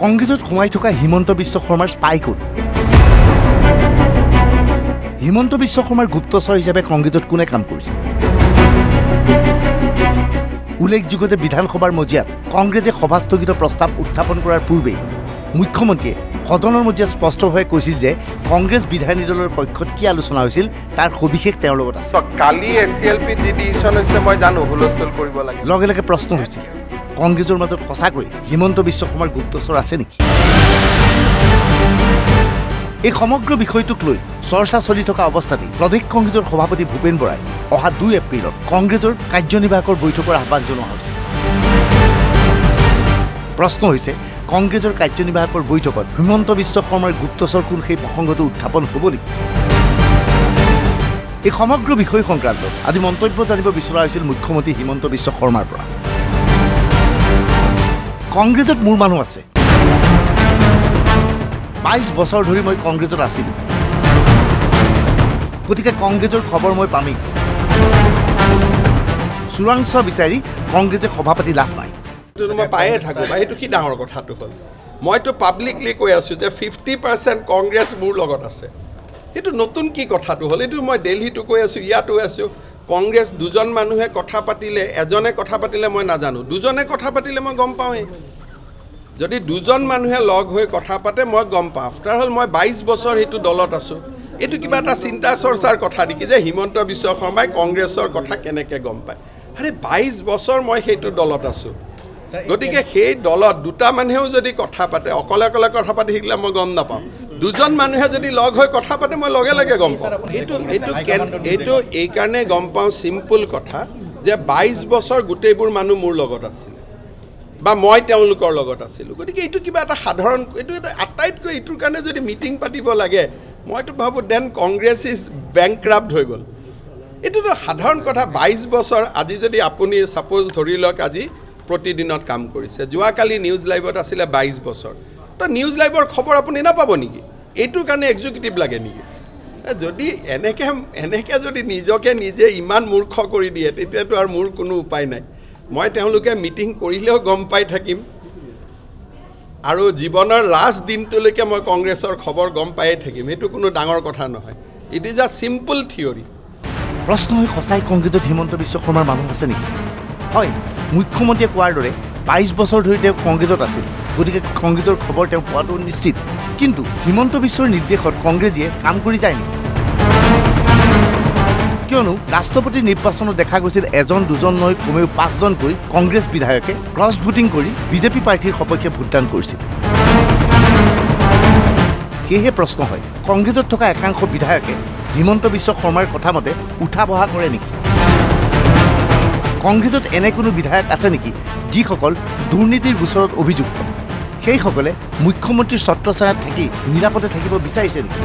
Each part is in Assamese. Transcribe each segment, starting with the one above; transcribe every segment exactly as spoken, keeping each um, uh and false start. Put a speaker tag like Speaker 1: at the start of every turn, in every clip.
Speaker 1: কংগ্ৰেছত সোমাই থকা হিমন্ত বিশ্ব শৰ্মাৰ স্পাই কোন হিমন্ত বিশ্ব শৰ্মাৰ গুপ্তচৰ হিচাপে কংগ্ৰেছত কোনে কাম কৰিছে উল্লেখযোগ্য যে বিধানসভাৰ মজিয়াত কংগ্ৰেছে সভাস্থগিত প্ৰস্তাৱ উত্থাপন কৰাৰ পূৰ্বে মুখ্যমন্ত্ৰীয়ে সদনৰ মজিয়াত স্পষ্টভাৱে কৈছিল যে কংগ্ৰেছ বিধায়িনী দলৰ কক্ষত কি আলোচনা হৈছিল তাৰ সবিশেষ তেওঁৰ লগত আছে
Speaker 2: কালি এছএলপি ডিডিশন হৈছে মই জানো হুলস্থুল কৰিব লাগে
Speaker 1: লগে লগে প্ৰশ্ন হৈছিল কংগ্ৰেছৰ মাজত সঁচাকৈ হিমন্ত বিশ্ব শৰ্মাৰ গুপ্তচৰ আছে নেকি এই সমগ্ৰ বিষয়টোক লৈ চৰ্চা চলি থকা অৱস্থাতে প্ৰদেশ কংগ্ৰেছৰ সভাপতি ভূপেন বৰাই অহা দুই এপ্ৰিলত কংগ্ৰেছৰ কাৰ্যনিৰ্বাহকৰ বৈঠকৰ আহ্বান জনোৱা হৈছে প্ৰশ্ন হৈছে কংগ্ৰেছৰ কাৰ্যনিৰ্বাহকৰ বৈঠকত হিমন্ত বিশ্ব শৰ্মাৰ গুপ্তচৰ কোন সেই প্ৰসংগটো উত্থাপন হ'ব নেকি এই সমগ্ৰ বিষয় সংক্ৰান্তত আজি মন্তব্য জানিব বিচৰা হৈছিল মুখ্যমন্ত্ৰী হিমন্ত বিশ্ব শৰ্মাৰ পৰা কংগ্ৰেছত মোৰ মানুহ আছে বাইশ বছৰ ধৰি মই কংগ্ৰেছত আছিলোঁ গতিকে কংগ্ৰেছৰ খবৰ মই পামেই চোৰাংচোৱা বিচাৰি কংগ্ৰেছে সভাপতি লাভ নাই
Speaker 3: মই পায়ে থাকোঁ বা সেইটো কি ডাঙৰ কথাটো হ'ল মইতো পাব্লিকলি কৈ আছোঁ যে ফিফটি পাৰ্চেণ্ট কংগ্ৰেছ মোৰ লগত আছে এইটো নতুন কি কথাটো হ'ল এইটো মই দিল্লীতো কৈ আছোঁ ইয়াতো আছোঁ কংগ্ৰেছ দুজন মানুহে কথা পাতিলে এজনে কথা পাতিলে মই নাজানো দুজনে কথা পাতিলে মই গম পাওঁৱেই যদি দুজন মানুহে লগ হৈ কথা পাতে মই গম পাওঁ আফটাৰ হ'ল মই বাইছ বছৰ সেইটো দলত আছোঁ এইটো কিবা এটা চিন্তা চৰ্চাৰ কথা নেকি যে হিমন্ত বিশ্ব শৰ্মাই কংগ্ৰেছৰ কথা কেনেকৈ গম পায় আৰে বাইছ বছৰ মই সেইটো দলত আছোঁ গতিকে সেই দলত দুটা মানুহেও যদি কথা পাতে অকলে অকলে কথা পাতি থাকিলে মই গম নাপাওঁ দুজন মানুহে যদি লগ হৈ কথা পাতে মই লগে লগে গম পাওঁ এইটো এইটো এইটো এইকাৰণে গম পাওঁ চিম্পুল কথা যে বাইছ বছৰ গোটেইবোৰ মানুহ মোৰ লগত আছিল বা মই তেওঁলোকৰ লগত আছিলোঁ গতিকে এইটো কিবা এটা সাধাৰণ এইটো এটা আটাইতকৈ এইটোৰ কাৰণে যদি মিটিং পাতিব লাগে মইতো ভাবোঁ দেন কংগ্ৰেছ ইজ বেংক্ৰাফ্ট হৈ গ'ল এইটোতো সাধাৰণ কথা বাইছ বছৰ আজি যদি আপুনি ছাপ'জ ধৰি লওক আজি প্ৰতিদিনত কাম কৰিছে যোৱাকালি নিউজ লাইভত আছিলে বাইছ বছৰ তো নিউজ লাইভৰ খবৰ আপুনি নাপাব নেকি এইটোৰ কাৰণে এক্সিকিউটিভ লাগে নেকি যদি এনেকৈ এনেকৈ যদি নিজকে নিজে ইমান মূৰ্খ কৰি দিয়ে তেতিয়াতো আৰু মোৰ কোনো উপায় নাই মই তেওঁলোকে মিটিং কৰিলেও গম পাই থাকিম আৰু জীৱনৰ লাষ্ট দিনটোলৈকে মই কংগ্ৰেছৰ খবৰ গম পায়ে থাকিম সেইটো কোনো ডাঙৰ কথা নহয় it is a simple theory
Speaker 1: প্ৰশ্ন হয় সঁচাই কংগ্ৰেছত হিমন্ত বিশ্ব শৰ্মাৰ মানুহ আছে নেকি হয় মুখ্যমন্ত্ৰীয়ে কোৱাৰ দৰে বাইছ বছৰ ধৰি তেওঁ কংগ্ৰেছত আছিল গতিকে কংগ্ৰেছৰ খবৰ তেওঁ পোৱাটো নিশ্চিত কিন্তু হিমন্ত বিশ্বৰ নিৰ্দেশত কংগ্ৰেছীয়ে কাম কৰি যায় নেকি কিয়নো ৰাষ্ট্ৰপতি নিৰ্বাচনত দেখা গৈছিল এজন দুজন নহয় কমেও পাঁচজনকৈ কংগ্ৰেছ বিধায়কে ক্ৰছ ভোটিং কৰি বিজেপি প্ৰাৰ্থীৰ সপক্ষে ভোটদান কৰিছিল সেয়েহে প্ৰশ্ন হয় কংগ্ৰেছত থকা একাংশ বিধায়কে হিমন্ত বিশ্ব শৰ্মাৰ কথা মতে উঠা বহা কৰে নেকি কংগ্ৰেছত এনে কোনো বিধায়ক আছে নেকি যিসকল দুৰ্নীতিৰ গোচৰত অভিযুক্ত সেইসকলে মুখ্যমন্ত্ৰীৰ ছত্ৰছায়াত থাকি নিৰাপদে থাকিব বিচাৰিছে নেকি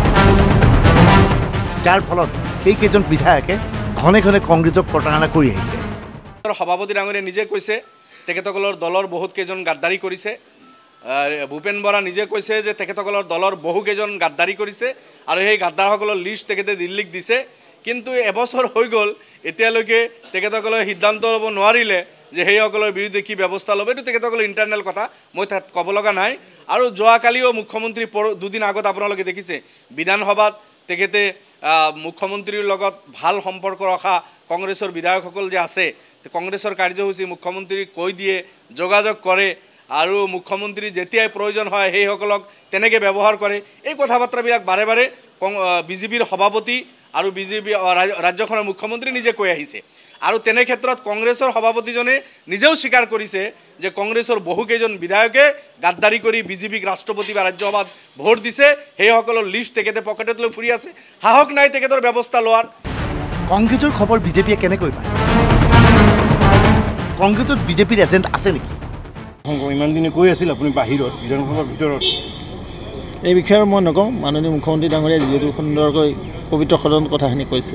Speaker 1: যাৰ ফলত সেইকেইজন বিধায়কে ঘনে ঘনে কংগ্ৰেছক প্ৰতাৰণা কৰি আহিছে
Speaker 4: সভাপতি ডাঙৰীয়ে নিজে কৈছে তেখেতসকলৰ দলৰ বহুত কেইজন গাদ্দাৰী কৰিছে ভূপেন বৰা নিজে কৈছে যে তেখেতসকলৰ দলৰ বহুকেইজন গাদ্দাৰী কৰিছে আৰু সেই গাদ্দাৰসকলৰ লিষ্ট তেখেতে দিল্লীক দিছে কিন্তু এবছৰ হৈ গ'ল এতিয়ালৈকে তেখেতসকলে সিদ্ধান্ত ল'ব নোৱাৰিলে যে সেইসকলৰ বিৰুদ্ধে কি ব্যৱস্থা ল'ব এইটো তেখেতসকলৰ ইণ্টাৰনেল কথা মই তাত ক'ব লগা নাই আৰু যোৱাকালিও মুখ্যমন্ত্ৰী দুদিন আগত আপোনালোকে দেখিছে বিধানসভাত তেখেতে মুখ্যমন্ত্ৰীৰ লগত ভাল সম্পৰ্ক ৰখা কংগ্ৰেছৰ বিধায়কসকল যে আছে কংগ্ৰেছৰ কাৰ্যসূচী মুখ্যমন্ত্ৰীক কৈ দিয়ে যোগাযোগ কৰে আৰু মুখ্যমন্ত্ৰী যেতিয়াই প্ৰয়োজন হয় সেইসকলক তেনেকৈ ব্যৱহাৰ কৰে এই কথা বাৰ্তাবিলাক বাৰে বাৰে বিজেপিৰ সভাপতি আৰু বিজেপি ৰাজ্যখনৰ মুখ্যমন্ত্ৰী নিজে কৈ আহিছে আৰু তেনে ক্ষেত্ৰত কংগ্ৰেছৰ সভাপতিজনে নিজেও স্বীকাৰ কৰিছে যে কংগ্ৰেছৰ বহুকেইজন বিধায়কে গাদ্দাৰী কৰি বিজেপিক ৰাষ্ট্ৰপতি বা ৰাজ্যসভাত ভোট দিছে সেইসকলৰ লিষ্ট তেখেতে পকেটত লৈ ফুৰি আছে সাহস নাই তেখেতৰ ব্যৱস্থা লোৱাৰ
Speaker 1: কংগ্ৰেছৰ খবৰ বিজেপিয়ে কেনেকৈ পায় কংগ্ৰেছত বিজেপিৰ এজেণ্ট আছে নেকি
Speaker 5: ইমান দিনে কৈ আছিল আপুনি বাহিৰত বিধানসভাৰ ভিতৰত এই বিষয়ে মই নকওঁ মাননীয় মুখ্যমন্ত্ৰী ডাঙৰীয়াই যিহেতু সুন্দৰকৈ পবিত্ৰ সদন কথাখিনি কৈছে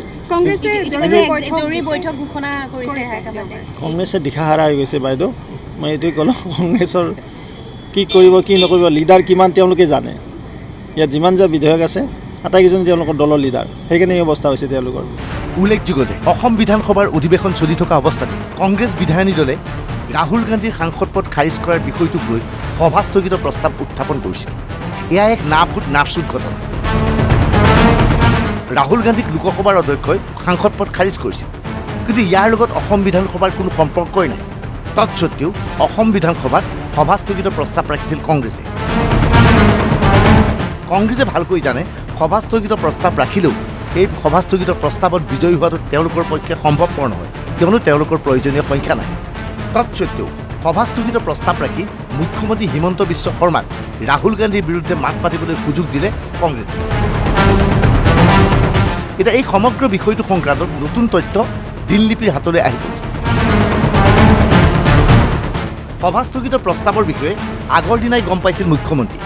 Speaker 5: কংগ্ৰেছে দিশাহাৰা হৈ গৈছে বাইদেউ মই এইটোৱে ক'লোঁ কংগ্ৰেছৰ কি কৰিব কি নকৰিব লিডাৰ কিমান তেওঁলোকে জানে ইয়াত যিমান যে বিধায়ক আছে আটাইকেইজন তেওঁলোকৰ দলৰ লিডাৰ সেইকাৰণে এই অৱস্থা হৈছে তেওঁলোকৰ
Speaker 1: উল্লেখযোগ্য যে অসম বিধানসভাৰ অধিৱেশন চলি থকা অৱস্থাতে কংগ্ৰেছ বিধায়িনী দলে ৰাহুল গান্ধীৰ সাংসদ পদ খাৰিজ কৰাৰ বিষয়টোক লৈ সভা স্থগিত প্ৰস্তাৱ উত্থাপন কৰিছিল। এয়া এক না ভূত না চুত ঘটনা। ৰাহুল গান্ধীক লোকসভাৰ অধ্যক্ষই সাংসদ পদ খাৰিজ কৰিছিল, কিন্তু ইয়াৰ লগত অসম বিধানসভাৰ কোনো সম্পৰ্কই নাই। তৎসত্বেও অসম বিধানসভাত সভা স্থগিত প্ৰস্তাৱ ৰাখিছিল কংগ্ৰেছে। কংগ্ৰেছে ভালকৈ জানে সভা স্থগিত প্ৰস্তাৱ ৰাখিলেও এই সভা স্থগিত প্ৰস্তাৱত বিজয়ী হোৱাটো তেওঁলোকৰ পক্ষে সম্ভৱপৰ নহয়, কিয়নো তেওঁলোকৰ প্ৰয়োজনীয় সংখ্যা নাই। তৎসত্বেও সভা স্থগিত প্ৰস্তাৱ ৰাখি মুখ্যমন্ত্ৰী হিমন্ত বিশ্ব শৰ্মাক ৰাহুল গান্ধীৰ বিৰুদ্ধে মাত পাতিবলৈ সুযোগ দিলে কংগ্ৰেছে। এতিয়া এই সমগ্ৰ বিষয়টো সংক্ৰান্তত নতুন তথ্য দিল্লীপিৰ হাতলৈ আহি পৰিছে। সভা স্থগিত প্ৰস্তাৱৰ বিষয়ে আগৰ দিনাই গম পাইছিল মুখ্যমন্ত্ৰী।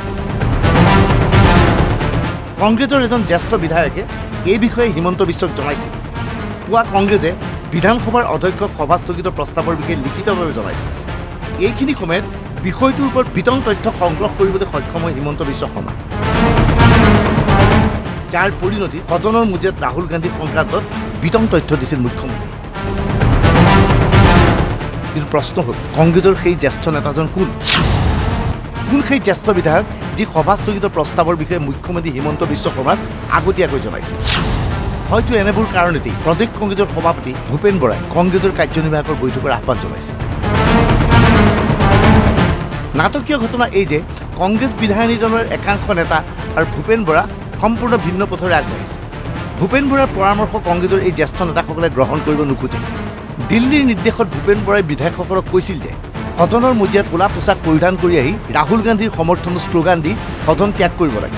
Speaker 1: কংগ্ৰেছৰ এজন জ্যেষ্ঠ বিধায়কে এই বিষয়ে হিমন্ত বিশ্বক জনাইছিল। পুৱা কংগ্ৰেছে বিধানসভাৰ অধ্যক্ষক সভা স্থগিত প্ৰস্তাৱৰ বিষয়ে লিখিতভাৱে জনাইছিল। এইখিনি সময়ত বিষয়টোৰ ওপৰত বিতং তথ্য সংগ্ৰহ কৰিবলৈ সক্ষম হয় হিমন্ত বিশ্ব শৰ্মা, যাৰ পৰিণতি সদনৰ মজিয়াত ৰাহুল গান্ধী সংক্ৰান্তত বিতং তথ্য দিছিল মুখ্যমন্ত্ৰী। কিন্তু প্ৰশ্ন হ'ল কংগ্ৰেছৰ সেই জ্যেষ্ঠ নেতাজন কোন? কোন সেই জ্যেষ্ঠ বিধায়ক যি সভা স্থগিত প্ৰস্তাৱৰ বিষয়ে মুখ্যমন্ত্ৰী হিমন্ত বিশ্ব শৰ্মাক আগতীয়াকৈ জনাইছিল? হয়তো এনেবোৰ কাৰণেতেই প্ৰদেশ কংগ্ৰেছৰ সভাপতি ভূপেন বৰাই কংগ্ৰেছৰ কাৰ্যনিৰ্বাহকৰ বৈঠকৰ আহ্বান জনাইছিল। নাটকীয় ঘটনা এই যে কংগ্ৰেছ বিধায়িনী দলৰ একাংশ নেতা আৰু ভূপেন বৰা সম্পূৰ্ণ ভিন্ন পথৰে আগবাঢ়িছে। ভূপেন বৰাৰ পৰামৰ্শ কংগ্ৰেছৰ এই জ্যেষ্ঠ নেতাসকলে গ্ৰহণ কৰিব নোখোজে। দিল্লীৰ নিৰ্দেশত ভূপেন বৰাই বিধায়কসকলক কৈছিল যে সদনৰ মজিয়াত ক'লা পোছাক পৰিধান কৰি আহি ৰাহুল গান্ধীৰ সমৰ্থনত শ্লোগান দি সদন ত্যাগ কৰিব লাগে।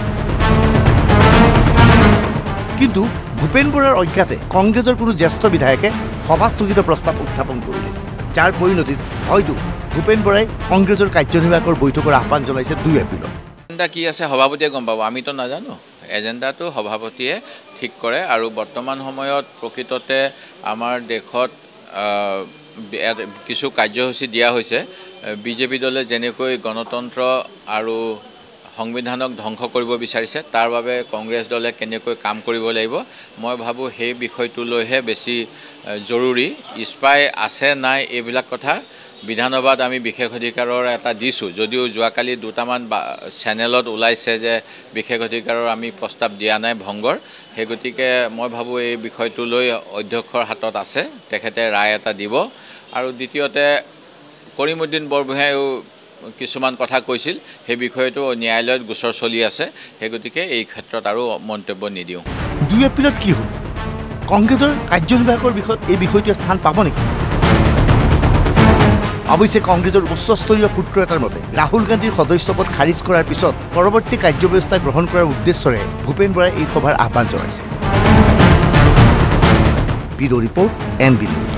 Speaker 1: কিন্তু ভূপেন বৰাৰ অজ্ঞাতে কংগ্ৰেছৰ কোনো জ্যেষ্ঠ বিধায়কে সভা স্থগিত প্ৰস্তাৱ উত্থাপন কৰিলে, যাৰ পৰিণতিত হয়তো ভূপেন বৰাই কংগ্ৰেছৰ কাৰ্যনিৰ্বাহকৰ বৈঠকৰ আহ্বান জনাইছে দুই এপ্ৰিলত।
Speaker 6: এজেণ্ডা কি আছে সভাপতিয়ে গম পাব, আমিতো নাজানো। এজেণ্ডাটো সভাপতিয়ে ঠিক কৰে আৰু বৰ্তমান সময়ত প্ৰকৃততে আমাৰ দেশত কিছু কাৰ্যসূচী দিয়া হৈছে। বিজেপি দলে যেনেকৈ গণতন্ত্ৰ আৰু সংবিধানক ধ্বংস কৰিব বিচাৰিছে, তাৰ বাবে কংগ্ৰেছ দলে কেনেকৈ কাম কৰিব লাগিব, মই ভাবোঁ সেই বিষয়টোলৈহে বেছি জৰুৰী। স্পাই আছে নাই এইবিলাক কথা বিধানসভাত আমি বিশেষ অধিকাৰৰ এটা দিছোঁ, যদিও যোৱাকালি দুটামান চেনেলত ওলাইছে যে বিশেষ অধিকাৰৰ আমি প্ৰস্তাৱ দিয়া নাই ভংগৰ। সেই গতিকে মই ভাবোঁ এই বিষয়টোলৈ অধ্যক্ষৰ হাতত আছে, তেখেতে ৰায় এটা দিব। আৰু দ্বিতীয়তে কৰিমুদ্দিন বৰগোহাঁয়েও কিছুমান কথা কৈছিল, সেই বিষয়টো ন্যায়ালয়ত গোচৰ চলি আছে। সেই গতিকে এই ক্ষেত্ৰত আৰু মন্তব্য নিদিওঁ।
Speaker 1: দুই এপ্ৰিলত কি হ'ল? কংগ্ৰেছৰ কাৰ্যনিৰ্বাহকৰ বিষয়ত এই বিষয়টোৱে স্থান পাব নেকি? অৱশ্যে কংগ্ৰেছৰ উচ্চস্তৰীয় সূত্ৰ এটাৰ মতে ৰাহুল গান্ধীৰ সদস্যপদ খাৰিজ কৰাৰ পিছত পৰৱৰ্তী কাৰ্যব্যৱস্থা গ্ৰহণ কৰাৰ উদ্দেশ্যৰে ভূপেন বৰাই এই সভাৰ আহ্বান জনাইছে। Bureau' report N B news.